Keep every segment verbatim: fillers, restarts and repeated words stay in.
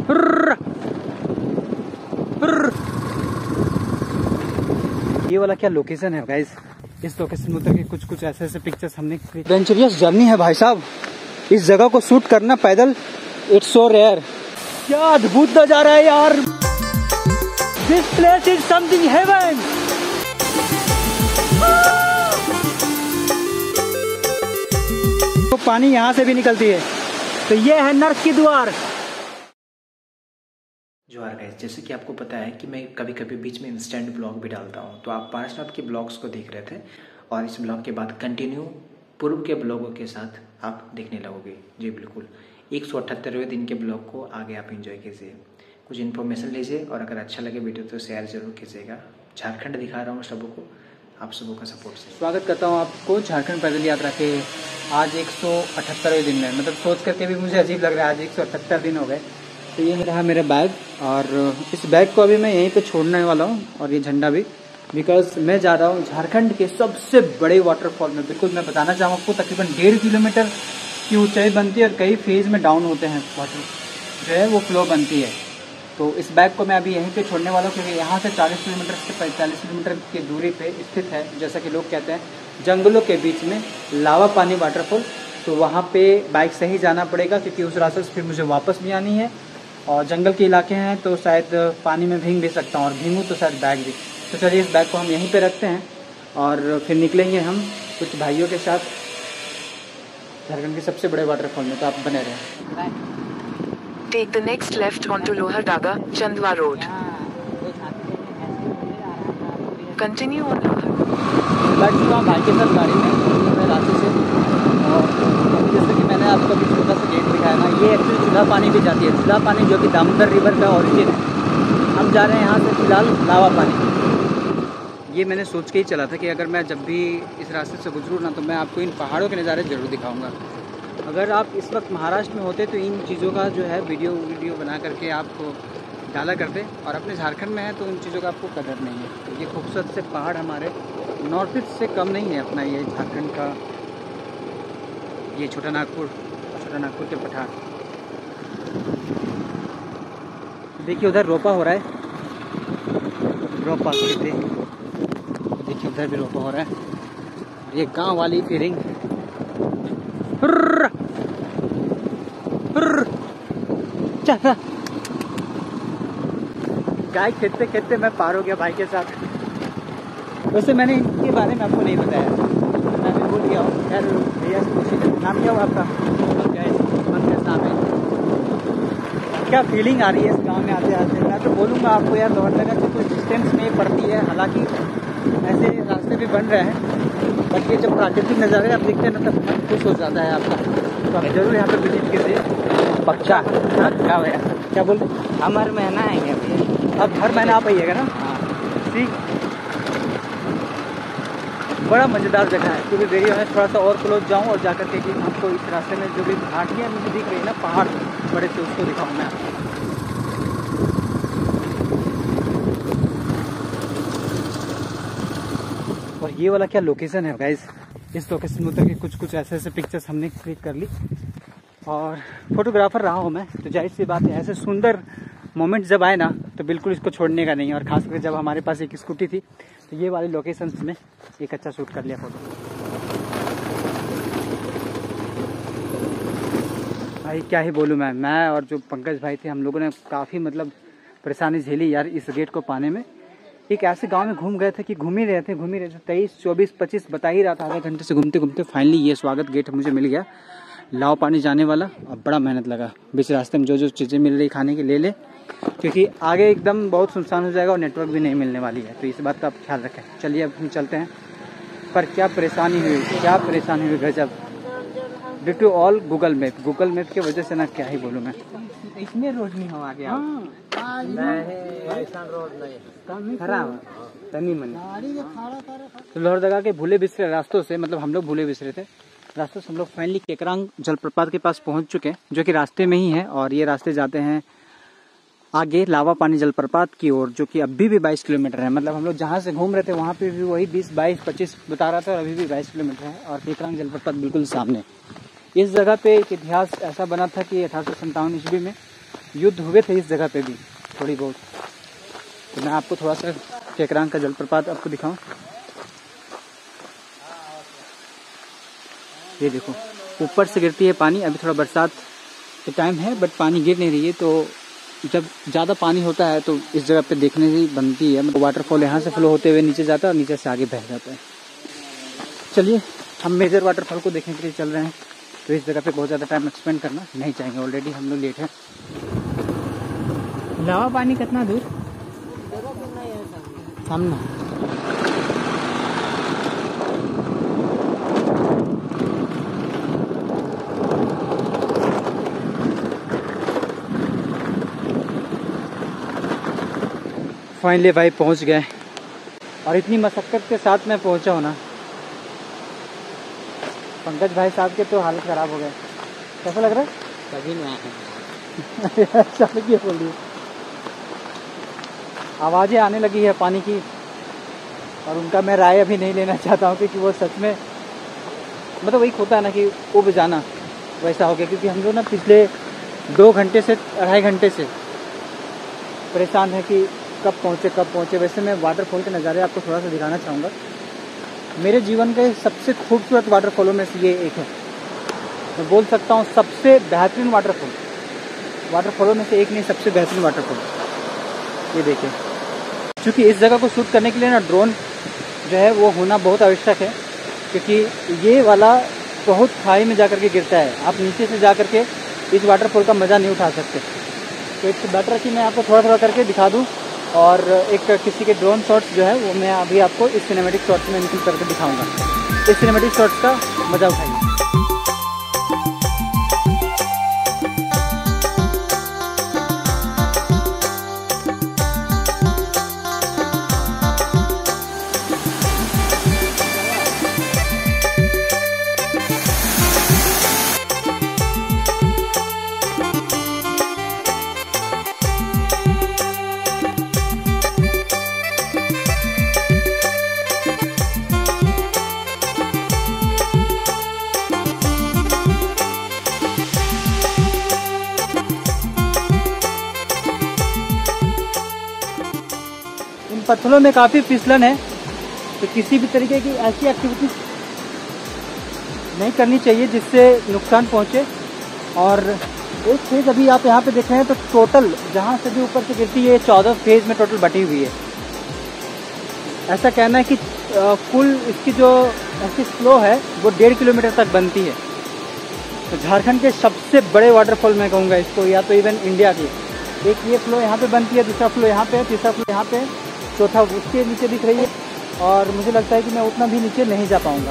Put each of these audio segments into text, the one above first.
ये वाला क्या लोकेशन है गाइस, इस लोकेशन में उतर के कुछ कुछ ऐसे ऐसे पिक्चर्स हमने एडवेंचरस जर्नी है भाई साहब। इस जगह को शूट करना पैदल इट्स सो रेयर। क्या अद्भुत नजारा है यार, this place is something heaven. तो पानी यहाँ से भी निकलती है, तो ये है नर्क की द्वार। जोहार गाइस, जैसे कि आपको पता है कि मैं कभी कभी बीच में इंस्टेंट ब्लॉग भी डालता हूँ, तो आप पार्श्वनाथ के ब्लॉग्स को देख रहे थे और इस ब्लॉग के बाद कंटिन्यू पूर्व के ब्लॉगों के साथ आप देखने लगोगे। जी बिल्कुल, एक सौ अठहत्तरवें दिन के ब्लॉग को आगे आप एंजॉय कीजिए, कुछ इन्फॉर्मेशन लीजिए और अगर अच्छा लगे वीडियो तो शेयर जरूर कीजिएगा। झारखंड दिखा रहा हूँ सबों को, आप सबों का सपोर्ट से स्वागत करता हूँ आपको झारखंड पैदल यात्रा के आज एक सौ अठहत्तरवें दिन में। मतलब सोच करके भी मुझे अजीब लग रहा है, आज एक सौ अठहत्तर दिन हो गए। तो ये रहा मेरा बैग और इस बैग को अभी मैं यहीं पे छोड़ने वाला हूँ और ये झंडा भी, बिकॉज मैं जा रहा हूँ झारखंड के सबसे बड़े वाटरफॉल में। बिल्कुल मैं बताना चाहूँ आपको, तकरीबन डेढ़ किलोमीटर की ऊंचाई बनती है और कई फेज में डाउन होते हैं, वाटर जो है वो फ्लो बनती है। तो इस बैग को मैं अभी यहीं पे छोड़ने वाला हूँ क्योंकि यहाँ से चालीस किलोमीटर से पैंतालीस किलोमीटर की दूरी पे स्थित है, जैसा कि लोग कहते हैं, जंगलों के बीच में लावा पानी वाटरफॉल। तो वहाँ पे बाइक से ही जाना पड़ेगा क्योंकि उस रास्ते से फिर मुझे वापस भी आनी है और जंगल के इलाके हैं तो शायद पानी में भीग भी सकता हूँ और भीगूँ तो शायद बैग भी। तो चलिए इस बैग को हम यहीं पे रखते हैं और फिर निकलेंगे हम कुछ भाइयों के साथ झारखंड के सबसे बड़े वाटरफॉल में। तो आप बने रहें। Take the next left onto Lohardaga, Chandwa Road. Continue on Lohardaga. बैठ चुका हूँ भाई के साथ गाड़ी में मैं रास्ते से, और जैसे कि मैंने आपको अभी छोटा सा गेट दिखाया ना, ये एक्चुअली चूल्हा पानी भी जाती है। चूल्हा पानी जो कि दामोदर रिवर का ओरिजिन है। हम जा रहे हैं यहाँ से फिलहाल लावा पानी। ये मैंने सोच के ही चला था कि अगर मैं जब भी इस रास्ते से गुजरूँ ना तो मैं आपको इन पहाड़ों के नज़ारे ज़रूर दिखाऊंगा। अगर आप इस वक्त महाराष्ट्र में होते तो इन चीज़ों का जो है वीडियो वीडियो बना करके आपको डाला करते, और अपने झारखंड में है तो उन चीज़ों का आपको कदर नहीं है। तो ये खूबसूरत से पहाड़ हमारे नॉर्थ ईस्ट से कम नहीं है अपना ये झारखंड का, ये छोटा नागपुर छोटा नागपुर के पठार। देखिए उधर रोपा हो रहा है, रोपा देखिए, देखिए उधर भी रोपा हो रहा है। ये गांव वाली फीलिंग, गाय खेलते खेलते मैं पार हो गया भाई के साथ। वैसे मैंने इनके बारे में आपको नहीं बताया, मैं भी भूल गया हूँ। खैर भैया से पूछिए, नाम क्या हुआ आपका? मनकेश नाम है। क्या फीलिंग आ रही है इस गांव में आते आते? मैं तो बोलूँगा आपको यार, लोहरदगा से कुछ डिस्टेंस में ही पड़ती है, हालांकि ऐसे रास्ते भी बन रहे हैं, बट ये जब प्राकृतिक नज़ारे आप देखते हैं ना तब मन खुश हो जाता है आपका। तो आप जरूर यहाँ पर विजिट कीजिए। पक्का? हाँ क्या भैया, क्या बोल रहे? हम हर महीना आएंगे अभी। अब हर महीना आप आइएगा ना? हाँ ठीक। बड़ा मज़ेदार जगह है, क्योंकि वीडियो में थोड़ा सा और क्लोज जाऊँ और जाकर के कि आपको इस रास्ते में जो भी घाटियाँ मुझे दिख रही है ना, पहाड़ बड़े से, उसको दिखाऊँ मैं आपको। और ये वाला क्या लोकेशन है गाइस, इस लोकेशन में उतर के कुछ कुछ ऐसे ऐसे पिक्चर्स हमने क्लिक कर ली। और फोटोग्राफर रहा हूँ मैं, तो जाहिर सी बात है ऐसे सुंदर मोमेंट जब आए ना तो बिल्कुल इसको छोड़ने का नहीं है। और खासकर जब हमारे पास एक स्कूटी थी तो ये वाली लोकेशंस में एक अच्छा शूट कर लिया फोटो। भाई क्या ही बोलूँ मैं मैं और जो पंकज भाई थे, हम लोगों ने काफ़ी मतलब परेशानी झेली यार इस गेट को पाने में। एक ऐसे गांव में घूम गए थे कि घूम ही रहे थे घूम ही रहे थे तेईस चौबीस पच्चीस बता ही रहा था, आधे घंटे से घूमते घूमते फाइनली ये स्वागत गेट मुझे मिल गया, लाव पानी जाने वाला। अब बड़ा मेहनत लगा, बीच रास्ते में जो जो चीज़ें मिल रही खाने की ले ले, क्योंकि आगे एकदम बहुत सुनसान हो जाएगा और नेटवर्क भी नहीं मिलने वाली है, तो इस बात का आप ख्याल रखें। चलिए अब हम चलते हैं। पर क्या परेशानी हुई, क्या परेशानी हुई गजब, due to all Google map. Google map की वजह से ना क्या ही बोलूँ मैं, इसमें रोड नहीं हो आगे। खराब तनी मनी। तो लोहरदगा के भूले बिसरे रास्तों से, मतलब हम लोग भूले बिसरे थे रास्तों से, हम लोग फाइनली केकरांग जलप्रपात के पास पहुंच चुके हैं, जो कि रास्ते में ही है। और ये रास्ते जाते हैं आगे लावा पानी जलप्रपात की ओर, जो कि अभी भी बाईस किलोमीटर है। मतलब हम लोग जहाँ से घूम रहे थे वहाँ पे भी वही बीस बाईस पच्चीस बता रहा था और अभी भी बाईस किलोमीटर है। और केकरांग जलप्रपात बिल्कुल सामने। इस जगह पे एक इतिहास ऐसा बना था कि अठारह सौ संतावन ईस्वी में युद्ध हुए थे इस जगह पे भी थोड़ी बहुत। तो मैं आपको थोड़ा सा केकरांग का जलप्रपात आपको दिखाऊं। ये देखो ऊपर से गिरती है पानी। अभी थोड़ा बरसात के टाइम है बट पानी गिर नहीं रही है, तो जब ज़्यादा पानी होता है तो इस जगह पे देखने से बनती है। मतलब वाटरफॉल यहाँ से फ्लो होते हुए नीचे जाता है और नीचे से आगे बह जाता है। चलिए हम मेजर वाटरफॉल को देखने के लिए चल रहे हैं, तो इस जगह पे बहुत ज़्यादा टाइम स्पेंड करना नहीं चाहेंगे। ऑलरेडी हम लोग लेट हैं। लावा पानी कितना दूर सामने? फाइनली भाई पहुंच गए, और इतनी मशक्कत के साथ मैं पहुंचा हूं ना। पंकज भाई साहब के तो हालत ख़राब हो गए। कैसा लग रहा है? कभी नहीं आया। अचानक ये बोल रही, आवाज़ें आने लगी है पानी की, और उनका मैं राय अभी नहीं लेना चाहता हूँ क्योंकि वो सच में मतलब वही होता है ना कि वो बजाना वैसा हो गया। क्योंकि हम लोग ना पिछले दो घंटे से अढ़ाई घंटे से परेशान है कि कब पहुँचे कब पहुँचे। वैसे मैं वाटरफॉल के नज़ारे आपको थोड़ा सा दिखाना चाहूँगा। मेरे जीवन के सबसे खूबसूरत वाटरफॉलों में से ये एक है। मैं बोल सकता हूँ सबसे बेहतरीन वाटरफॉल वाटरफॉलों में से एक नहीं, सबसे बेहतरीन वाटरफॉल। ये देखिए, क्योंकि इस जगह को शूट करने के लिए ना ड्रोन जो है वो होना बहुत आवश्यक है, क्योंकि ये वाला बहुत खाई में जा कर के गिरता है। आप नीचे से जा कर के इस वाटरफॉल का मज़ा नहीं उठा सकते। तो इट्स बेटर कि मैं आपको थोड़ा थोड़ा करके दिखा दूँ, और एक किसी के ड्रोन शॉट्स जो है वो मैं अभी आपको इस सिनेमेटिक शॉट्स में इंक्लूड करके दिखाऊंगा। इस सिनेमेटिक शॉट्स का मज़ा उठाइए। पत्थरों में काफ़ी फिसलन है, तो किसी भी तरीके की ऐसी एक्टिविटी नहीं करनी चाहिए जिससे नुकसान पहुंचे। और एक फेज अभी आप यहाँ पे देख रहे हैं, तो टोटल जहाँ से भी ऊपर से गिरती है चौदह फेज में टोटल बटी हुई है। ऐसा कहना है कि आ, कुल इसकी जो ऐसी फ्लो है वो डेढ़ किलोमीटर तक बनती है। तो झारखंड के सबसे बड़े वाटरफॉल मैं कहूँगा इसको, या तो इवन इंडिया की। एक ये फ्लो यहाँ पे बनती है, दूसरा फ्लो यहाँ पे है, तीसरा फ्लो यहाँ पे, चौथा उसके नीचे दिख रही है। और मुझे लगता है कि मैं उतना भी नीचे नहीं जा पाऊँगा।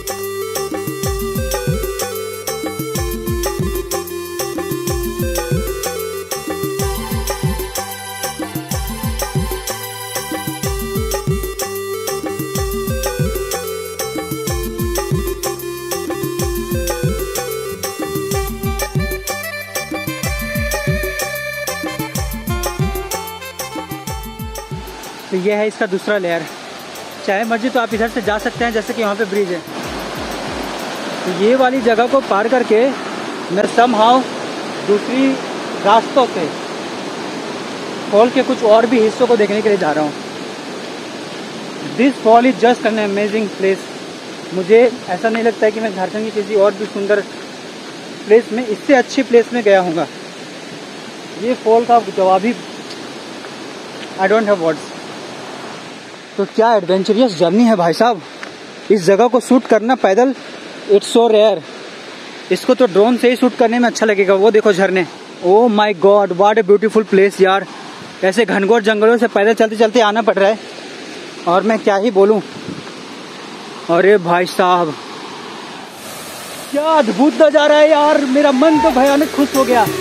तो ये है इसका दूसरा लेयर। चाहे मर्जी तो आप इधर से जा सकते हैं, जैसे कि वहाँ पे ब्रिज है। तो ये वाली जगह को पार करके मैं समहाउ दूसरी रास्तों से फॉल के कुछ और भी हिस्सों को देखने के लिए जा रहा हूँ। This fall is just an amazing place. मुझे ऐसा नहीं लगता है कि मैं झारखंड की किसी और भी सुंदर प्लेस में, इससे अच्छी प्लेस में गया हूँगा। ये फॉल का जवाब ही आई डोंट हैव वर्ड्स। तो क्या एडवेंचरस जर्नी है भाई साहब। इस जगह को शूट करना पैदल इट्स सो रेयर। इसको तो ड्रोन से ही शूट करने में अच्छा लगेगा। वो देखो झरने, oh my God what a beautiful place यार। ऐसे घनघोर जंगलों से पैदल चलते चलते आना पड़ रहा है, और मैं क्या ही बोलूं। अरे भाई साहब क्या अद्भुत नजारा है यार, मेरा मन तो भयानक खुश हो गया।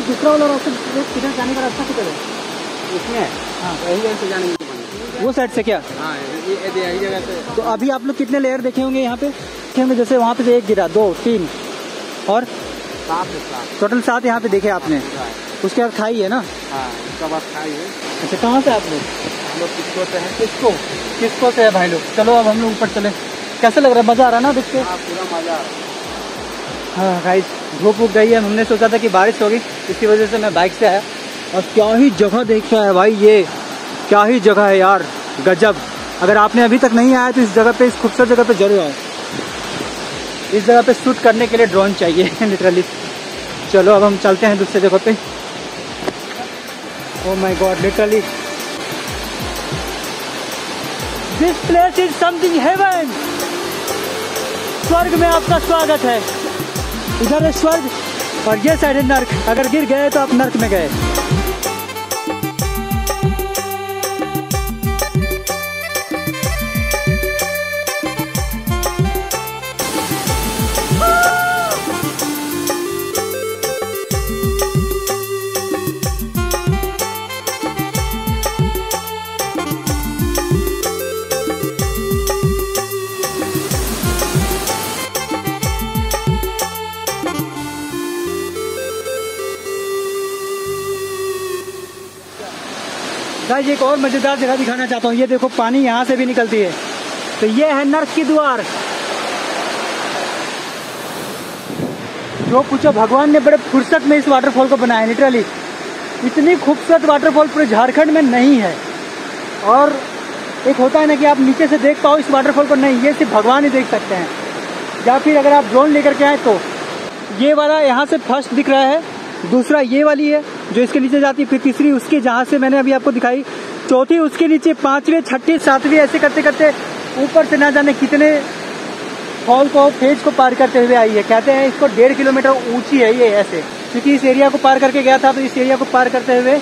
दूसरा वाला रास्ता किधर जाने का रास्ता किधर है? इसमें हाँ यही जगह से जाने की बनी। वो साइड से क्या? हाँ ये ये यही जगह से। तो अभी आप लोग कितने लेयर देखे होंगे यहाँ पे? देखे होंगे जैसे वहाँ पे से एक गिरा, दो, तीन और सात है सात। टोटल सात यहाँ पे देखे आपने। उसके बाद खाई है ना? हाँ उसका बाद खाई है। अच्छा कहाँ से आप लोग? हम लोग किसको से हैं? किसको किसको से है भाई लोग? चलो अब हम लोग ऊपर चले। कैसे लग रहा है? मज़ा आ रहा है ना देख के? हाँ पूरा मजा आ रहा है। हाँ गाइस धूप उग गई है। हमने सोचा था कि बारिश होगी, इसी वजह से मैं बाइक से आया। और क्या ही जगह देख रहा है भाई, ये क्या ही जगह है यार, गजब। अगर आपने अभी तक नहीं आया तो इस जगह पे, इस खूबसूरत जगह पे जरूर आओ। इस जगह पे शूट करने के लिए ड्रोन चाहिए लिटरली। चलो अब हम चलते हैं दूसरे जगह पे। Oh my God, literally this place is something heaven. स्वर्ग में आपका स्वागत है। इधर है स्वर्ग और ये साइड है नर्क। अगर गिर गए तो आप नर्क में गए। गाइस एक और मजेदार जगह दिखाना चाहता हूँ। ये देखो पानी यहाँ से भी निकलती है। तो ये है नर्क की द्वार। जो पूछो, भगवान ने बड़े फुर्सत में इस वाटरफॉल को बनाया। लिटरली इतनी खूबसूरत वाटरफॉल पूरे झारखंड में नहीं है। और एक होता है ना कि आप नीचे से देख पाओ इस वाटरफॉल को, नहीं, ये सिर्फ भगवान ही देख सकते हैं। या फिर अगर आप ड्रोन लेकर के आए तो ये वाला यहाँ से फर्स्ट दिख रहा है, दूसरा ये वाली है जो इसके नीचे जाती है, फिर तीसरी उसके जहाँ से मैंने अभी आपको दिखाई, चौथी उसके नीचे, पांचवी, छठी, सातवीं, ऐसे करते करते ऊपर से ना जाने कितने फॉल को, फेज को पार करते हुए आई है। कहते हैं इसको डेढ़ किलोमीटर ऊंची है ये ऐसे, क्योंकि इस एरिया को पार करके गया था। तो इस एरिया को पार करते हुए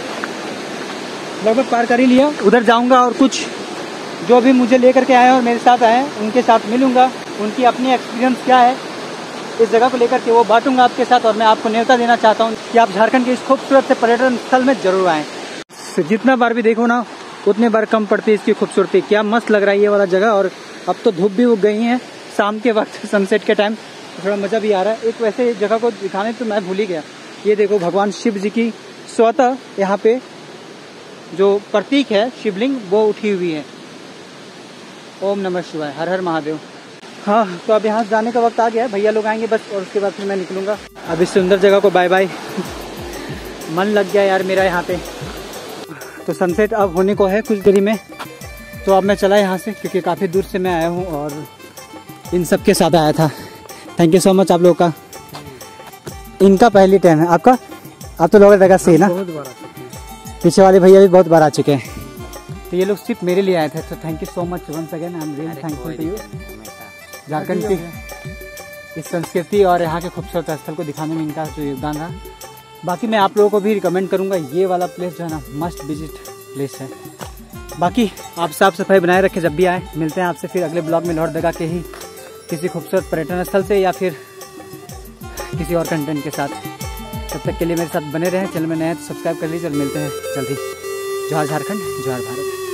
लगभग पार कर ही लिया। उधर जाऊंगा और कुछ जो भी मुझे लेकर के आए और मेरे साथ आए उनके साथ मिलूंगा, उनकी अपनी एक्सपीरियंस क्या है इस जगह को लेकर के वो बांटूंगा आपके साथ। और मैं आपको न्योता देना चाहता हूँ कि आप झारखंड के इस खूबसूरत से पर्यटन स्थल में जरूर आएँ। जितना बार भी देखो ना उतने बार कम पड़ती है इसकी खूबसूरती। क्या मस्त लग रहा है ये वाला जगह। और अब तो धूप भी उग गई है, शाम के वक्त सनसेट के टाइम थोड़ा मज़ा भी आ रहा है। एक वैसे जगह को दिखाने तो मैं भूल ही गया। ये देखो भगवान शिव जी की स्वतः यहाँ पे जो प्रतीक है शिवलिंग वो उठी हुई है। ओम नमः शिवाय, हर हर महादेव। हाँ तो अब यहाँ जाने का वक्त आ गया है। भैया लोग आएंगे बस, और उसके बाद फिर मैं निकलूँगा। अब इस सुंदर जगह को बाय बाय। मन लग गया यार मेरा यहाँ पे। तो सनसेट अब होने को है कुछ देरी में, तो अब मैं चला यहाँ से, क्योंकि काफ़ी दूर से मैं आया हूँ और इन सब के साथ आया था। थैंक यू सो मच आप लोगों का। इनका पहली टाइम है, आपका? आप तो लोग जगह से ही ना, बहुत बार पीछे वाले भैया भी बहुत बार आ चुके हैं। तो ये लोग सिर्फ मेरे लिए आए थे। तो thank you so much once again, I am really thankful to you. Jharkhand की इस संस्कृति और यहाँ के खूबसूरत स्थल को दिखाने में इनका जो योगदान रहा। बाकी मैं आप लोगों को भी रिकमेंड करूँगा, ये वाला प्लेस जो है ना मस्ट विजिट प्लेस है। बाकी आप साफ सफाई बनाए रखें जब भी आए। मिलते हैं आपसे फिर अगले ब्लॉग में लोहरदगा के ही किसी खूबसूरत पर्यटन स्थल से या फिर किसी और कंटेंट के साथ। तब तक के लिए मेरे साथ बने रहें। चैनल में नए हैं तो सब्सक्राइब कर लीजिए और मिलते हैं जल्दी। जोहार झारखंड, जोहार भारत।